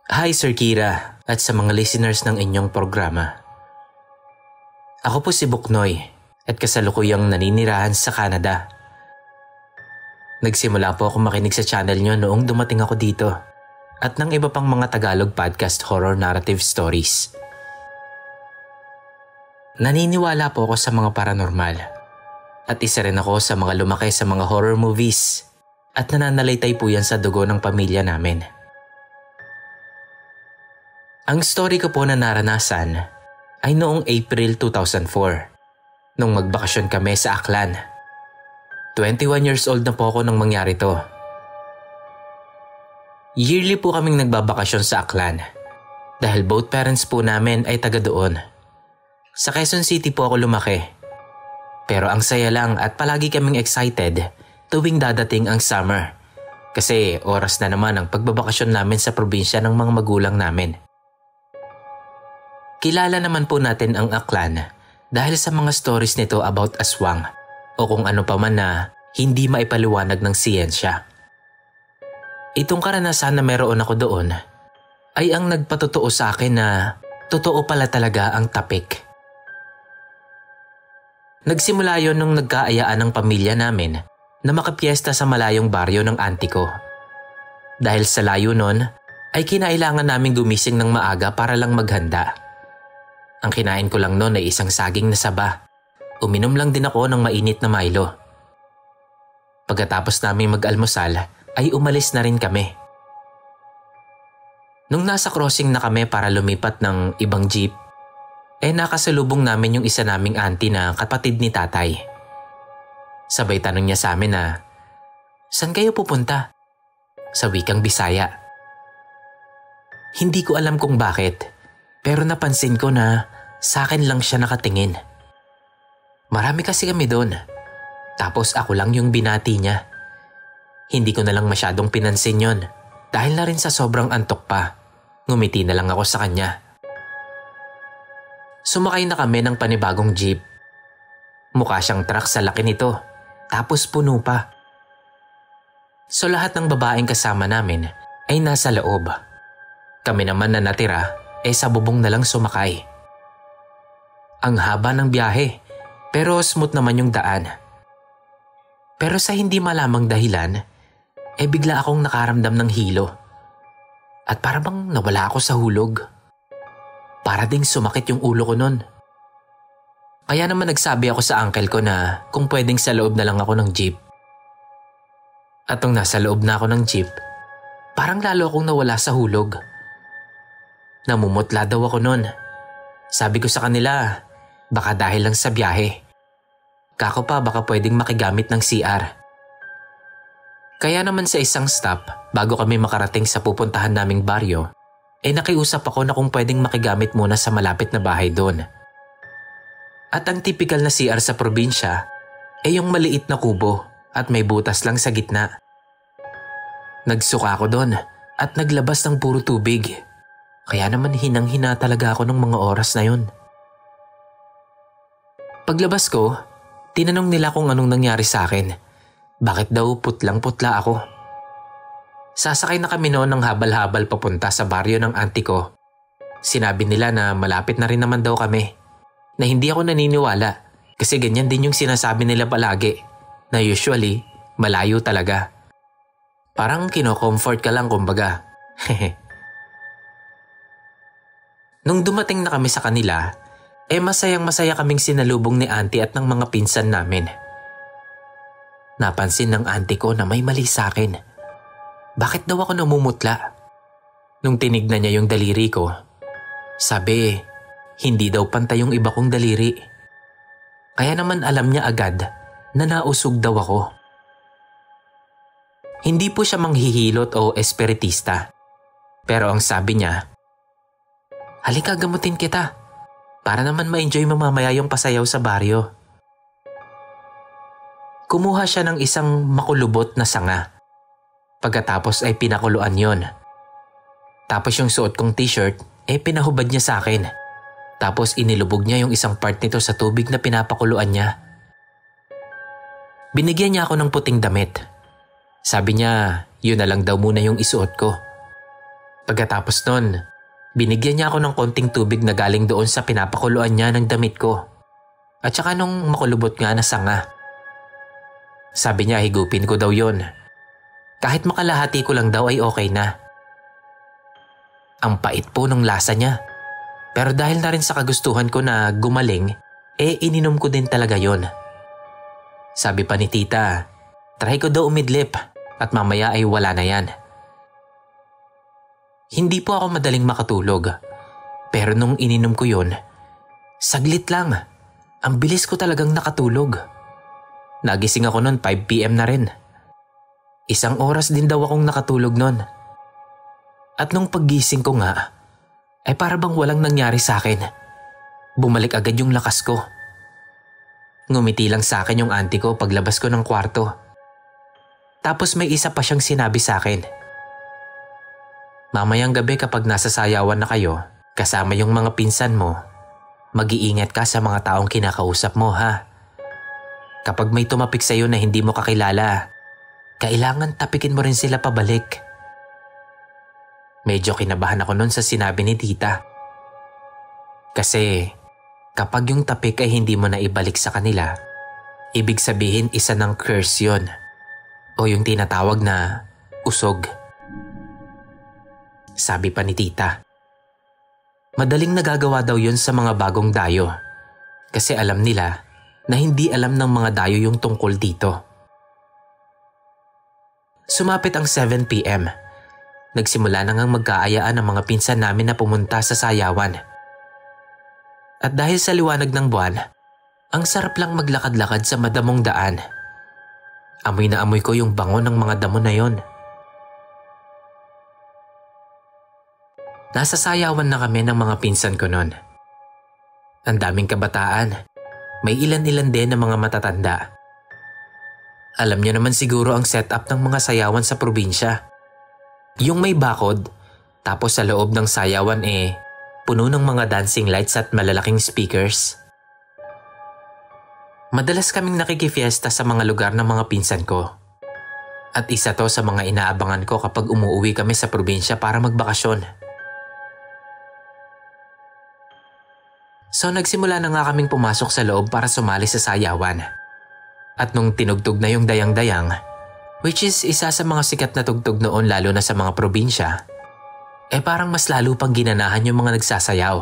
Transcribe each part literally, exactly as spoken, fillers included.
Hi Sir Kira at sa mga listeners ng inyong programa. Ako po si Buknoy at kasalukuyang naninirahan sa Canada. Nagsimula po ako makinig sa channel nyo noong dumating ako dito at ng iba pang mga Tagalog podcast horror narrative stories. Naniniwala po ako sa mga paranormal at isa rin ako sa mga lumaki sa mga horror movies at nananalaytay po yan sa dugo ng pamilya namin. Ang story ko po na naranasan ay noong April two thousand four, nung magbakasyon kami sa Aklan. twenty-one years old na po ako nang mangyari to. Yearly po kaming nagbabakasyon sa Aklan dahil both parents po namin ay taga doon. Sa Quezon City po ako lumaki. Pero ang saya lang at palagi kaming excited tuwing dadating ang summer kasi oras na naman ang pagbabakasyon namin sa probinsya ng mga magulang namin. Kilala naman po natin ang Aklan dahil sa mga stories nito about aswang o kung ano pa man na hindi maipaliwanag ng siyensya. Itong karanasan na meron ako doon ay ang nagpatotoo sa akin na totoo pala talaga ang tapik. Nagsimula yon nung nagkaayaan ng pamilya namin na makapiesta sa malayong baryo ng auntie ko. Dahil sa layo nun ay kinailangan namin gumising ng maaga para lang maghanda. Ang kinain ko lang noon ay isang saging na saba. Uminom lang din ako ng mainit na Milo. Pagkatapos namin mag-almusal ay umalis na rin kami. Nung nasa crossing na kami para lumipat ng ibang jeep, eh nakasalubong namin yung isa naming auntie na kapatid ni tatay. Sabay tanong niya sa amin na, "Saan kayo pupunta?" Sa wikang Bisaya. Hindi ko alam kung bakit. Pero napansin ko na sa akin lang siya nakatingin. Marami kasi kami doon. Tapos ako lang yung binati niya. Hindi ko na lang masyadong pinansin yon dahil na rin sa sobrang antok pa. Ngumiti na lang ako sa kanya. Sumakay na kami ng panibagong jeep. Mukha siyang truck sa laki nito. Tapos puno pa. So lahat ng babaeng kasama namin ay nasa loob. Kami naman na natira eh sa bubong na lang sumakay. Ang haba ng biyahe, pero smooth naman yung daan. Pero sa hindi malamang dahilan, eh bigla akong nakaramdam ng hilo. At para bang nawala ako sa hulog. Para ding sumakit yung ulo ko nun. Kaya naman nagsabi ako sa uncle ko na kung pwedeng sa loob na lang ako ng jeep. At nung nasa loob na ako ng jeep, parang lalo akong nawala sa hulog. Namumutla daw ako nun. Sabi ko sa kanila, baka dahil lang sa biyahe. Kako pa baka pwedeng makigamit ng C R. Kaya naman sa isang stop, bago kami makarating sa pupuntahan naming baryo, eh nakiusap ako na kung pwedeng makigamit muna sa malapit na bahay doon. At ang typical na C R sa probinsya, eh yung maliit na kubo at may butas lang sa gitna. Nagsuka ako doon at naglabas ng puro tubig. Kaya naman hinang-hina talaga ako ng mga oras na yun. Paglabas ko, tinanong nila kung anong nangyari sa akin. Bakit daw putlang-putla ako? Sasakay na kami noon ng habal-habal papunta sa baryo ng auntie ko. Sinabi nila na malapit na rin naman daw kami. Na hindi ako naniniwala kasi ganyan din yung sinasabi nila palagi. Na usually, malayo talaga. Parang kino-comfort ka lang kumbaga. Hehe. Nung dumating na kami sa kanila, eh masayang masaya kaming sinalubong ni auntie at ng mga pinsan namin. Napansin ng auntie ko na may mali sa akin. Bakit daw ako namumutla? Nung tinignan niya yung daliri ko, sabi, hindi daw pantay yung iba kong daliri. Kaya naman alam niya agad na nausog daw ako. Hindi po siya manghihilot o espiritista. Pero ang sabi niya, "Halika, gamutin kita. Para naman ma-enjoy mo mamaya yung pasayaw sa baryo." Kumuha siya ng isang makulubot na sanga. Pagkatapos ay pinakuluan yon. Tapos yung suot kong t-shirt eh pinahubad niya sa akin. Tapos inilubog niya yung isang part nito sa tubig na pinapakuluan niya. Binigyan niya ako ng puting damit. Sabi niya, yun na lang daw muna yung isuot ko. Pagkatapos nun, binigyan niya ako ng konting tubig na galing doon sa pinapakuluan niya ng damit ko. At saka nung makulubot nga na sanga. Sabi niya higupin ko daw yon. Kahit makalahati ko lang daw ay okay na. Ang pait po ng lasa niya. Pero dahil na rin sa kagustuhan ko na gumaling, eh ininom ko din talaga yon. Sabi pa ni tita, try ko daw umidlip at mamaya ay wala na yan. Hindi po ako madaling makatulog. Pero nung ininom ko yon, saglit lang. Ang bilis ko talagang nakatulog. Nagising ako noon five p m na rin. Isang oras din daw akong nakatulog noon. At nung paggising ko nga, ay para bang walang nangyari sa akin. Bumalik agad yung lakas ko. Ngumiti lang sa akin yung auntie ko paglabas ko ng kwarto. Tapos may isa pa siyang sinabi sa akin. Mamayang gabi kapag nasa sayawan na kayo, kasama yung mga pinsan mo, mag-iingat ka sa mga taong kinakausap mo ha. Kapag may tumapik sa'yo na hindi mo kakilala, kailangan tapikin mo rin sila pabalik. Medyo kinabahan ako nun sa sinabi ni tita. Kasi kapag yung tapik ay hindi mo na ibalik sa kanila, ibig sabihin isa ng curse yun. O yung tinatawag na usog. Sabi pa ni tita. Madaling nagagawa daw yun sa mga bagong dayo. Kasi alam nila na hindi alam ng mga dayo yung tungkol dito. Sumapit ang seven p m Nagsimula na ngang magkaayaan ang mga pinsan namin na pumunta sa sayawan. At dahil sa liwanag ng buwan, ang sarap lang maglakad-lakad sa madamong daan. Amoy na amoy ko yung bango ng mga damo na yon. Nasa sayawan na kami ng mga pinsan ko noon. Ang daming kabataan. May ilan-ilan din na mga matatanda. Alam niyo naman siguro ang setup ng mga sayawan sa probinsya. Yung may bakod, tapos sa loob ng sayawan eh, puno ng mga dancing lights at malalaking speakers. Madalas kaming nakikifiesta sa mga lugar ng mga pinsan ko. At isa to sa mga inaabangan ko kapag umuwi kami sa probinsya para magbakasyon. So nagsimula na nga kaming pumasok sa loob para sumali sa sayawan. At nung tinugtog na yung dayang-dayang, which is isa sa mga sikat na tugtog noon lalo na sa mga probinsya, eh parang mas lalo pang ginanahan yung mga nagsasayaw.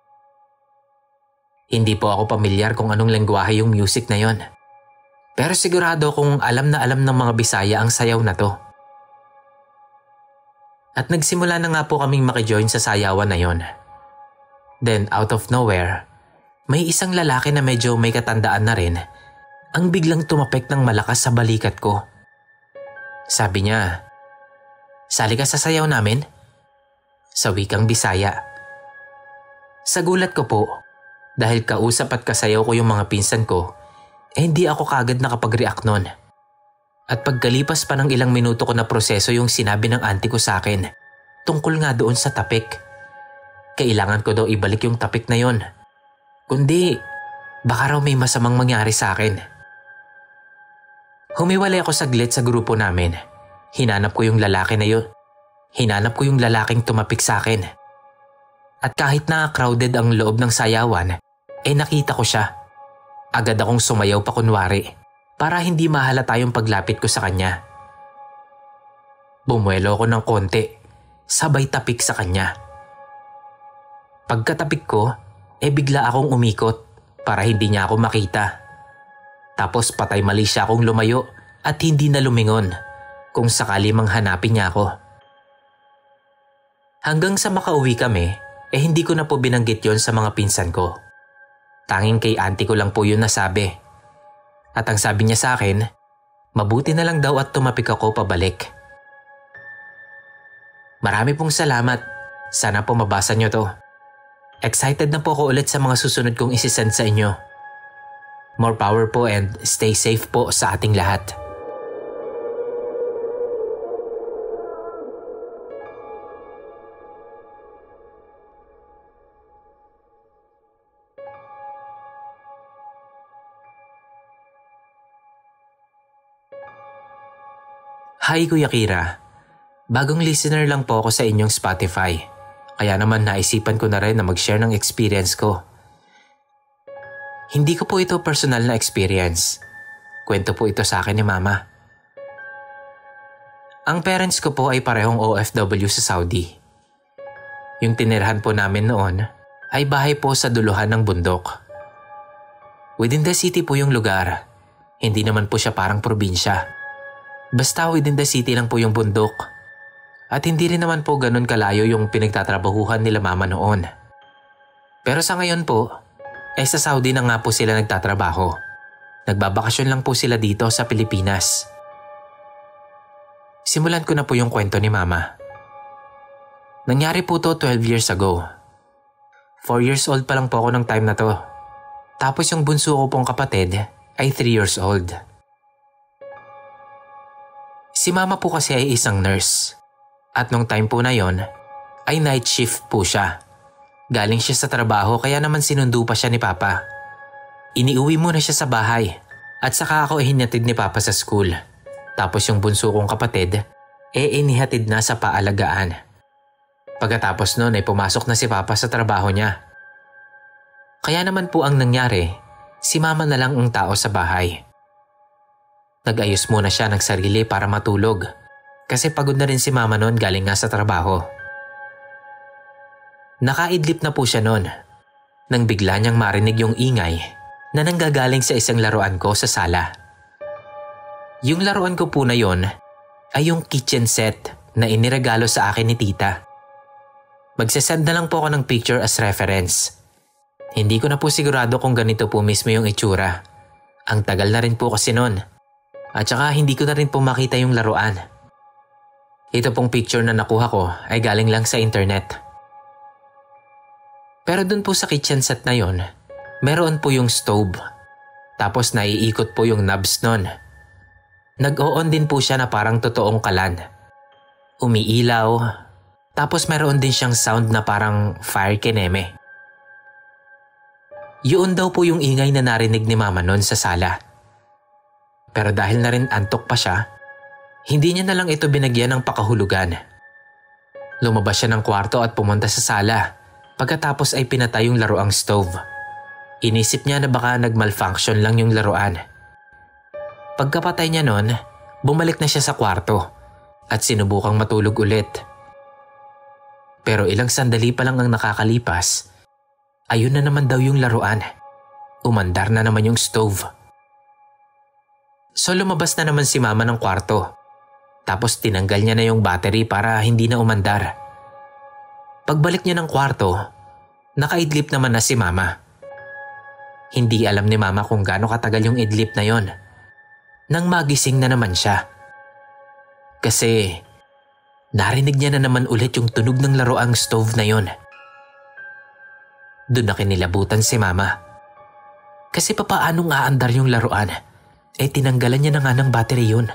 Hindi po ako pamilyar kung anong lengguwahe yung music na yon. Pero sigurado kung alam na alam ng mga Bisaya ang sayaw na to. At nagsimula na nga po kaming makijoin sa sayawan na yon. Then out of nowhere, may isang lalaki na medyo may katandaan na rin ang biglang tumapik ng malakas sa balikat ko. Sabi niya, "Sali ka sa sayaw namin?" Sa wikang Bisaya. Sa gulat ko po, dahil kausap at kasayaw ko yung mga pinsan ko, eh hindi ako kagad nakapag-react nun. At pagkalipas pa ng ilang minuto ko na proseso yung sinabi ng auntie ko sa akin, tungkol nga doon sa tapik. Kailangan ko daw ibalik yung tapik na yon. Kundi, baka raw may masamang mangyari sa akin. Humiwalay ako saglit sa grupo namin. Hinanap ko yung lalaki na yun. Hinanap ko yung lalaking tumapik sa akin. At kahit na crowded ang loob ng sayawan, eh nakita ko siya. Agad akong sumayaw pa kunwari para hindi mahalata yung paglapit ko sa kanya. Bumuelo ako ng konti, sabay tapik sa kanya. Pagkatapik ko, eh bigla akong umikot para hindi niya ako makita. Tapos patay mali siya akong lumayo at hindi na lumingon kung sakali mang hanapin niya ako. Hanggang sa makauwi kami, eh hindi ko na po binanggit yon sa mga pinsan ko. Tanging kay auntie ko lang po yun nasabi. At ang sabi niya sa akin, mabuti na lang daw at tumapik ako pabalik. Marami pong salamat. Sana po mabasa niyo to. Excited na po ako ulit sa mga susunod kong isisend sa inyo. More power po and stay safe po sa ating lahat. Hi Kuya Kira. Bagong listener lang po ako sa inyong Spotify. Kaya naman naisipan ko na rin na mag-share ng experience ko. Hindi ko po ito personal na experience. Kwento po ito sa akin ni Mama. Ang parents ko po ay parehong O F W sa Saudi. Yung tinirahan po namin noon ay bahay po sa duluhan ng bundok. Within the city po yung lugar. Hindi naman po siya parang probinsya. Basta within the city lang po yung bundok. At hindi rin naman po ganun kalayo yung pinagtatrabahuhan nila Mama noon. Pero sa ngayon po, eh sa Saudi na nga po sila nagtatrabaho. Nagbabakasyon lang po sila dito sa Pilipinas. Simulan ko na po yung kwento ni Mama. Nangyari po to twelve years ago. four years old pa lang po ako ng time na to. Tapos yung bunso ko pong kapatid ay three years old. Si Mama po kasi ay isang nurse. At nung time po na yon, ay night shift po siya. Galing siya sa trabaho kaya naman sinundo pa siya ni Papa. Iniuwi muna siya sa bahay at saka ako ihinatid ni Papa sa school. Tapos yung bunso kong kapatid, eh inihatid na sa paalagaan. Pagkatapos nun ay pumasok na si Papa sa trabaho niya. Kaya naman po ang nangyari, si Mama na lang ang tao sa bahay. Nag-ayos muna siya ng sarili para matulog. Kasi pagod na rin si Mama noon galing nga sa trabaho. Nakaidlip na po siya noon nang bigla niyang marinig yung ingay na nanggagaling sa isang laruan ko sa sala. Yung laruan ko po na yon ay yung kitchen set na iniregalo sa akin ni Tita. Magsasend na lang po ako ng picture as reference. Hindi ko na po sigurado kung ganito po mismo yung itsura. Ang tagal na rin po kasi noon. At saka hindi ko na rin po makita yung laruan. Ito pong picture na nakuha ko ay galing lang sa internet. Pero dun po sa kitchen set na yon, meron po yung stove. Tapos naiikot po yung knobs nun. Nag-o-on din po siya na parang totoong kalan. Umiilaw. Tapos meron din siyang sound na parang fire kineme. Yun daw po yung ingay na narinig ni Mama nun sa sala. Pero dahil na rin antok pa siya, hindi niya na lang ito binagyan ng pakahulugan. Lumabas siya ng kwarto at pumunta sa sala. Pagkatapos ay pinatay yung laruang stove. Inisip niya na baka nag-malfunction lang yung laruan. Pagkapatay niya nun, bumalik na siya sa kwarto at sinubukang matulog ulit. Pero ilang sandali pa lang ang nakakalipas, ayun na naman daw yung laruan. Umandar na naman yung stove. So lumabas na naman si Mama ng kwarto. Tapos tinanggal niya na yung battery para hindi na umandar. Pagbalik niya ng kwarto, nakaidlip naman na si Mama. Hindi alam ni Mama kung gaano katagal yung idlip na yon. Nang magising na naman siya. Kasi narinig niya na naman ulit yung tunog ng laruang stove na yon. Doon na kinilabutan si Mama. Kasi papaanong aandar yung laruan? Eh tinanggalan niya na nga ng battery yun.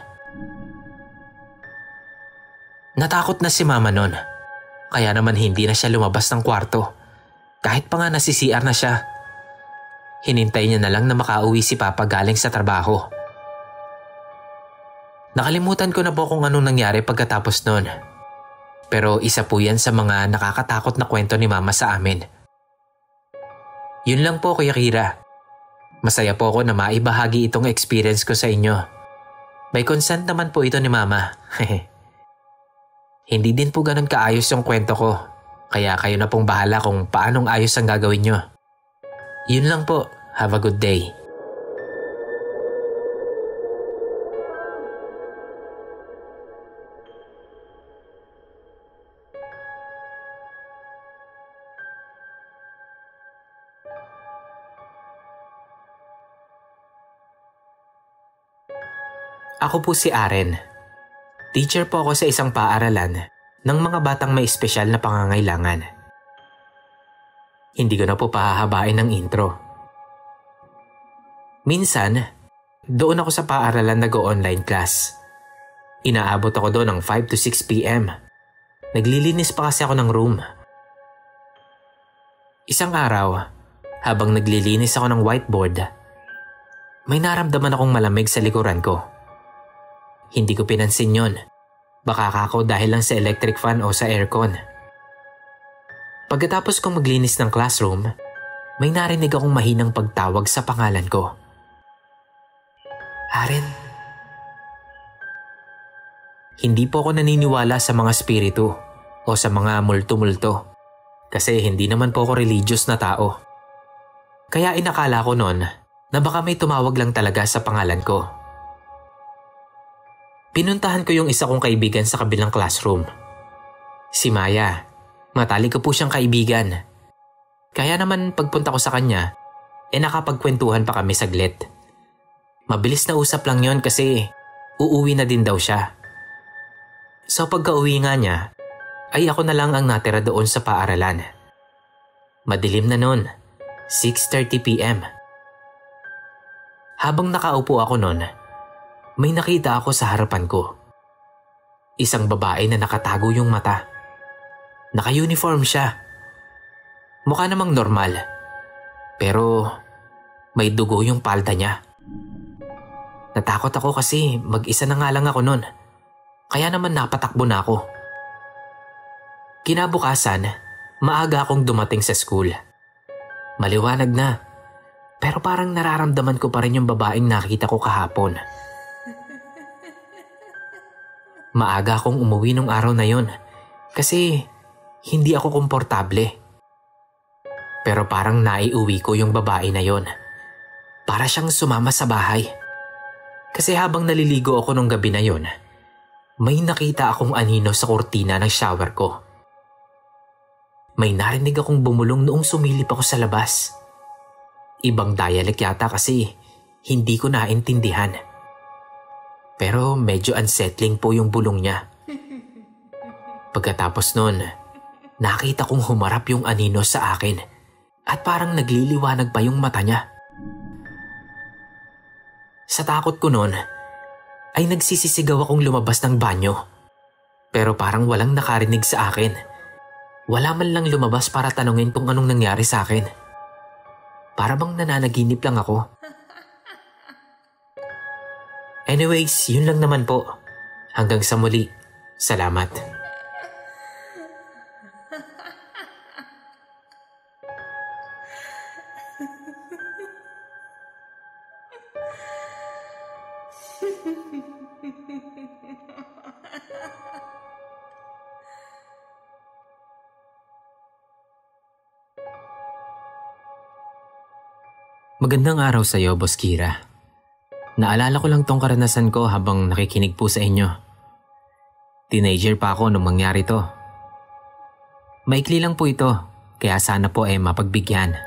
Natakot na si Mama nun. Kaya naman hindi na siya lumabas ng kwarto. Kahit pa nga nasi C R na siya. Hinintay niya na lang na makauwi si Papa galing sa trabaho. Nakalimutan ko na po kung anong nangyari pagkatapos nun. Pero isa po yan sa mga nakakatakot na kwento ni Mama sa amin. Yun lang po, Kuya Kira. Masaya po ako na maibahagi itong experience ko sa inyo. May consent naman po ito ni Mama. Hindi din po ganun kaayos yung kwento ko. Kaya kayo na pong bahala kung paanong ayos ang gagawin nyo. Yun lang po. Have a good day. Ako po si Aren. Teacher po ako sa isang paaralan ng mga batang may espesyal na pangangailangan. Hindi ko na po pahahabain ng intro. Minsan, doon ako sa paaralan nag-o-online class. Inaabot ako doon ng five to six p m. Naglilinis pa kasi ako ng room. Isang araw, habang naglilinis ako ng whiteboard, may naramdaman akong malamig sa likuran ko. Hindi ko pinansin yon Baka kako dahil lang sa electric fan o sa aircon. Pagkatapos kong maglinis ng classroom, may narinig akong mahinang pagtawag sa pangalan ko. Aren. Hindi po ako naniniwala sa mga spiritu o sa mga multo-multo kasi hindi naman po ako religious na tao. Kaya inakala ko noon na baka may tumawag lang talaga sa pangalan ko. Pinuntahan ko yung isa kong kaibigan sa kabilang classroom. Si Maya. Matalik ko po siyang kaibigan. Kaya naman pagpunta ko sa kanya, eh nakapagkwentuhan pa kami saglit. Mabilis na usap lang yon kasi uuwi na din daw siya. So pagka-uwi nga niya, ay ako na lang ang natira doon sa paaralan. Madilim na noon, six thirty p m Habang nakaupo ako noon, may nakita ako sa harapan ko. Isang babae na nakatago yung mata. Naka-uniform siya. Mukha namang normal. Pero may dugo yung palda niya. Natakot ako kasi mag-isa na nga lang ako noon. Kaya naman napatakbo na ako. Kinabukasan, maaga akong dumating sa school. Maliwanag na. Pero parang nararamdaman ko pa rin yung babaeng nakita ko kahapon. Maaga akong umuwi nung araw na yon kasi hindi ako komportable. Pero parang naiuwi ko yung babae na yon. Para siyang sumama sa bahay. Kasi habang naliligo ako nung gabi na yon, may nakita akong anino sa kurtina ng shower ko. May narinig akong bumulong noong sumilip ako sa labas. Ibang dialect yata kasi hindi ko naintindihan. Pero medyo unsettling po yung bulong niya. Pagkatapos nun, nakita kong humarap yung anino sa akin at parang nagliliwanag pa yung mata niya. Sa takot ko nun, ay nagsisisigaw akong lumabas ng banyo. Pero parang walang nakarinig sa akin. Wala man lang lumabas para tanungin kung anong nangyari sa akin. Para bang nananaginip lang ako. Anyways, yun lang naman po. Hanggang sa muli. Salamat. Magandang araw sa iyo, Boss Kira. Naalala ko lang tong karanasan ko habang nakikinig po sa inyo. Teenager pa ako nung mangyari to. Maikli lang po ito, kaya sana po ay mapagbigyan.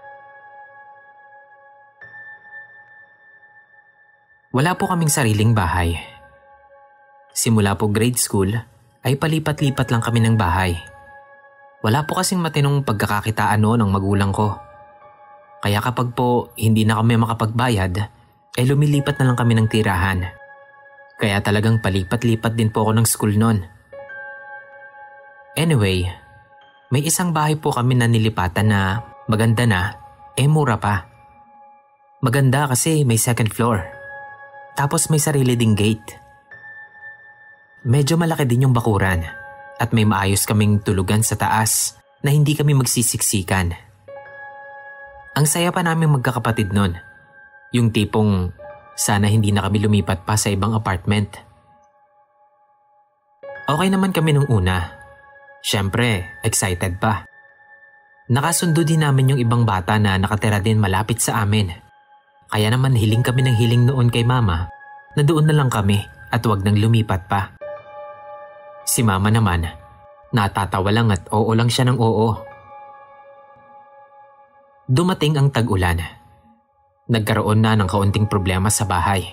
Wala po kaming sariling bahay. Simula po grade school, ay palipat-lipat lang kami ng bahay. Wala po kasing matinong pagkakakitaan noon ng magulang ko. Kaya kapag po hindi na kami makapagbayad, eh lumilipat na lang kami ng tirahan. Kaya talagang palipat-lipat din po ako ng school noon. Anyway, may isang bahay po kami na nilipatan na maganda na, eh mura pa. Maganda kasi may second floor. Tapos may sarili ding gate. Medyo malaki din yung bakuran at may maayos kaming tulugan sa taas na hindi kami magsisiksikan. Ang saya pa namin magkakapatid noon. Yung tipong sana hindi na kami lumipat pa sa ibang apartment. Okay naman kami nung una. Siyempre, excited pa. Nakasundo din namin yung ibang bata na nakatira din malapit sa amin. Kaya naman hiling kami ng hiling noon kay mama na doon na lang kami at wag nang lumipat pa. Si mama naman, natatawa lang at oo lang siya ng oo. Dumating ang tag-ulan. Nagkaroon na ng kaunting problema sa bahay.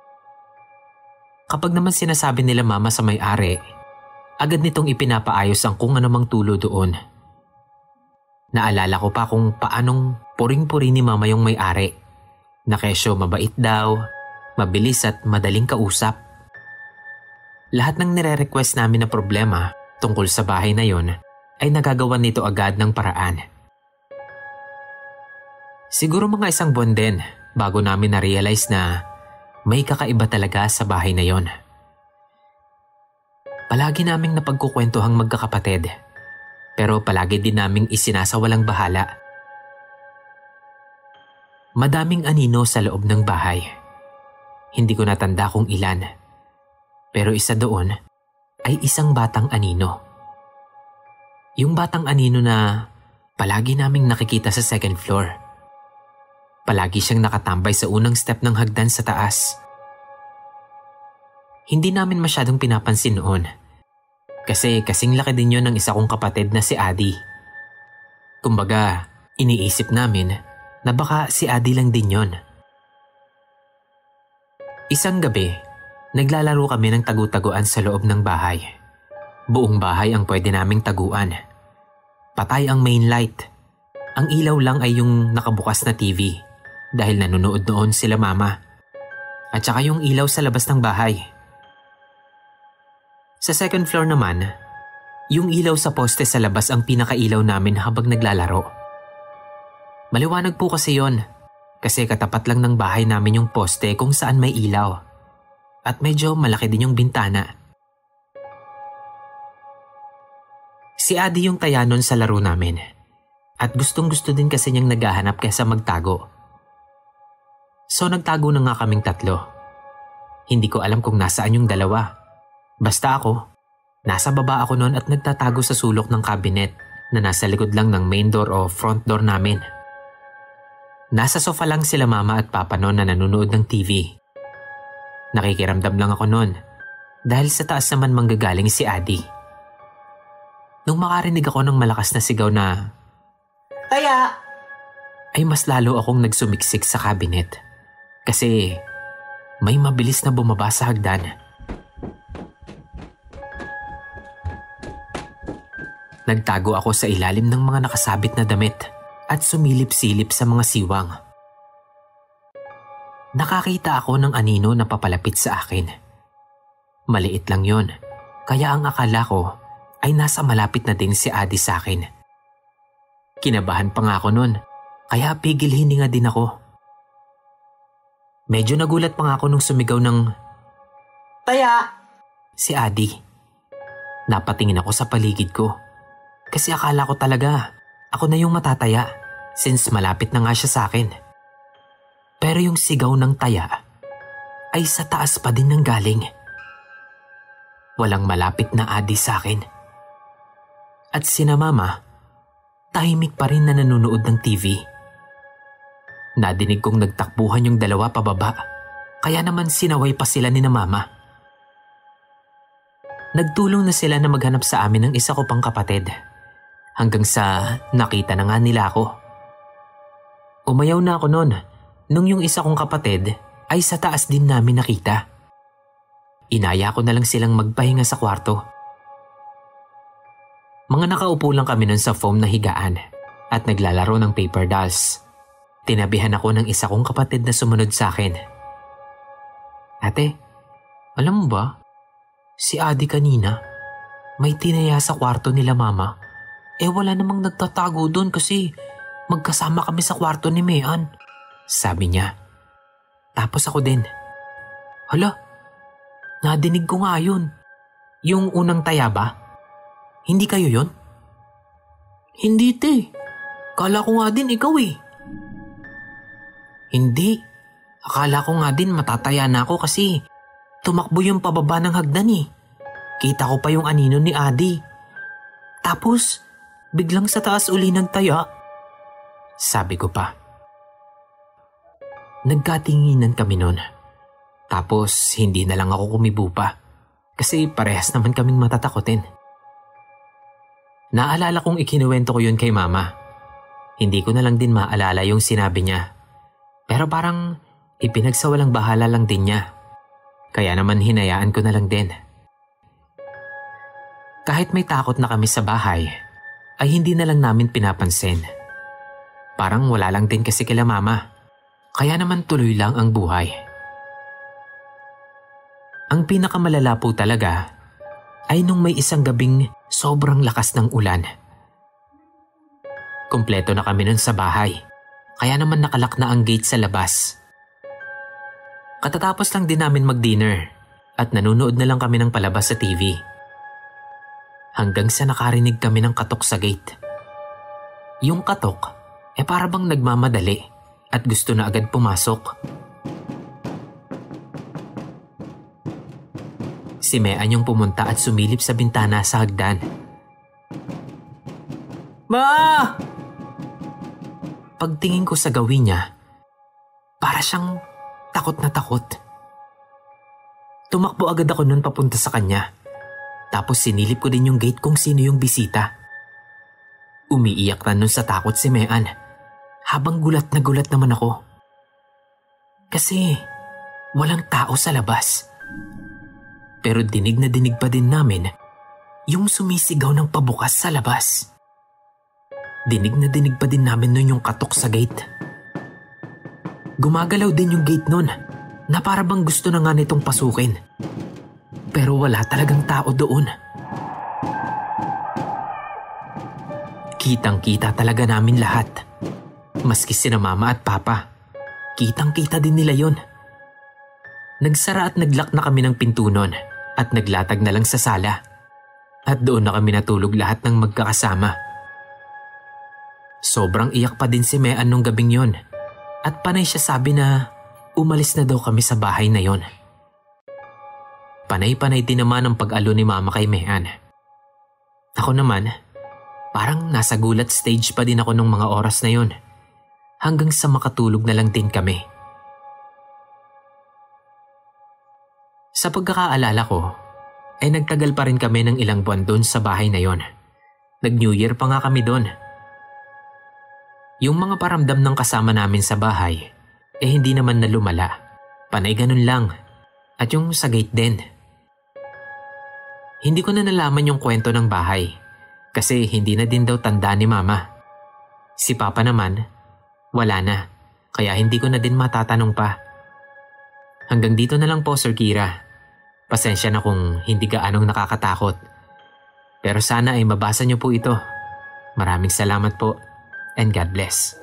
Kapag naman sinasabi nila mama sa may-ari, agad nitong ipinapaayos ang kung anumang tulo doon. Naalala ko pa kung paanong puring-puri ni mama yung may-ari. Na kesyo mabait daw, mabilis at madaling kausap. Lahat ng nire-request namin na problema tungkol sa bahay na yon ay nagagawa nito agad ng paraan. Siguro mga isang buwan din bago namin na-realize na may kakaiba talaga sa bahay na yon. Palagi naming napagkukwentuhang magkakapatid, pero palagi din naming isinasawalang bahala. Madaming anino sa loob ng bahay. Hindi ko natanda kung ilan, pero isa doon ay isang batang anino. Yung batang anino na palagi naming nakikita sa second floor. Palagi siyang nakatambay sa unang step ng hagdan sa taas. Hindi namin masyadong pinapansin noon kasi kasing laki din yun ng isa kong kapatid na si Adi. Kumbaga, iniisip namin na baka si Adi lang din yon. Isang gabi, naglalaro kami ng tagu-taguan sa loob ng bahay. Buong bahay ang pwede naming taguan. Patay ang main light. Ang ilaw lang ay yung nakabukas na T V dahil nanonood noon sila mama. At saka yung ilaw sa labas ng bahay. Sa second floor naman, yung ilaw sa poste sa labas ang pinakailaw namin habang naglalaro. Maliwanag po kasi yon, kasi katapat lang ng bahay namin yung poste kung saan may ilaw. At medyo malaki din yung bintana. Si Adi yung taya nun sa laro namin. At gustong gusto din kasi niyang naghahanap kaysa magtago. So nagtago na nga kaming tatlo. Hindi ko alam kung nasaan yung dalawa. Basta ako, nasa baba ako noon at nagtatago sa sulok ng cabinet na nasa likod lang ng main door o front door namin. Nasa sofa lang sila mama at papa noon na nanonood ng T V. Nakikiramdam lang ako noon dahil sa taas naman manggagaling si Adi. Nung makarinig ako ng malakas na sigaw na, "Taya!" ay mas lalo akong nagsumiksik sa cabinet kasi may mabilis na bumaba sa hagdan. Nagtago ako sa ilalim ng mga nakasabit na damit at sumilip-silip sa mga siwang. Nakakita ako ng anino na papalapit sa akin. Maliit lang yon, kaya ang akala ko ay nasa malapit na din si Adi sa akin. Kinabahan pa nga ako nun, kaya pigil hininga din ako. Medyo nagulat pa nga ako nung sumigaw ng, "Taya!" si Adi. Napatingin ako sa paligid ko. Kasi akala ko talaga, ako na yung matataya since malapit na nga siya sa akin. Pero yung sigaw ng taya ay sa taas pa din nang galing. Walang malapit na Adi sa akin. At sina mama, tahimik pa rin na nanonood ng T V. Nadinig kong nagtakbuhan yung dalawa pababa, kaya naman sinaway pa sila ni na mama. Nagtulong na sila na maghanap sa amin ng isa ko pang kapatid. Hanggang sa nakita na nga nila ako. Umayaw na ako noon nung yung isa kong kapatid ay sa taas din namin nakita. Inaya ko na lang silang magpahinga sa kwarto. Mga nakaupo lang kami noon sa foam na higaan at naglalaro ng paper dolls. Tinabihan ako ng isa kong kapatid na sumunod sa akin. "Ate, alam mo ba, si Adi kanina may tinaya sa kwarto nila mama. Eh wala namang nagtatago doon kasi magkasama kami sa kwarto ni Mean," sabi niya. Tapos ako din. "Hala, nadinig ko nga yun. Yung unang taya ba? Hindi kayo yun?" "Hindi te, kala ko nga din ikaw eh." "Hindi, akala ko nga din matataya na ako kasi tumakbo yung pababa ng hagdan eh. Kita ko pa yung anino ni Adi. Tapos biglang sa taas uli nagtaya," sabi ko pa. Nagkatinginan kami nun. Tapos hindi na lang ako kumibo pa kasi parehas naman kaming matatakotin. Naalala kong ikinuwento ko yun kay mama. Hindi ko na lang din maalala yung sinabi niya. Pero parang ipinagsawalang bahala lang din niya. Kaya naman hinayaan ko na lang din. Kahit may takot na kami sa bahay, ay hindi na lang namin pinapansin. Parang wala lang din kasi kila mama. Kaya naman tuloy lang ang buhay. Ang pinakamalala po talaga ay nung may isang gabing sobrang lakas ng ulan. Kumpleto na kami nun sa bahay, kaya naman nakalak na ang gate sa labas. Katatapos lang din namin mag-dinner at nanonood na lang kami ng palabas sa T V. hanggang sa nakarinig kami ng katok sa gate. Yung katok, eh para bang nagmamadali at gusto na agad pumasok. Si Mean yung pumunta at sumilip sa bintana sa hagdan. Ma! Pagtingin ko sa gawin niya, para siyang takot na takot. Tumakbo agad ako nun papunta sa kanya. Tapos sinilip ko din yung gate kung sino yung bisita. Umiiyak na nun sa takot si Mean, habang gulat na gulat naman ako. Kasi walang tao sa labas. Pero dinig na dinig pa din namin yung sumisigaw ng pabukas sa labas. Dinig na dinig pa din namin nun yung katok sa gate. Gumagalaw din yung gate nun na para bang gusto na nga nitong pasukin. Pero wala talagang tao doon. Kitang-kita talaga namin lahat. Maski sina mama at papa. Kitang-kita din nila yon. Nagsara at naglock na kami ng pinto nun at naglatag na lang sa sala. At doon na kami natulog lahat ng magkakasama. Sobrang iyak pa din si Mean nung gabing yon. At panay siya sabi na umalis na daw kami sa bahay na yon. Panay-panay din naman ang pag-alo ni mama kay Mean. Ako naman, parang nasa gulat stage pa din ako nung mga oras na yon. Hanggang sa makatulog na lang din kami. Sa pagkakaalala ko, ay nagtagal pa rin kami ng ilang buwan doon sa bahay na yon. Nag-New Year pa nga kami doon. Yung mga paramdam ng kasama namin sa bahay, eh hindi naman na lumala. Panay ganun lang. At yung sa gate din. Hindi ko na nalaman yung kwento ng bahay kasi hindi na din daw tanda ni mama. Si papa naman, wala na, kaya hindi ko na din matatanong pa. Hanggang dito na lang po, Sir Kira. Pasensya na kung hindi gaanong nakakatakot. Pero sana ay mabasa niyo po ito. Maraming salamat po and God bless.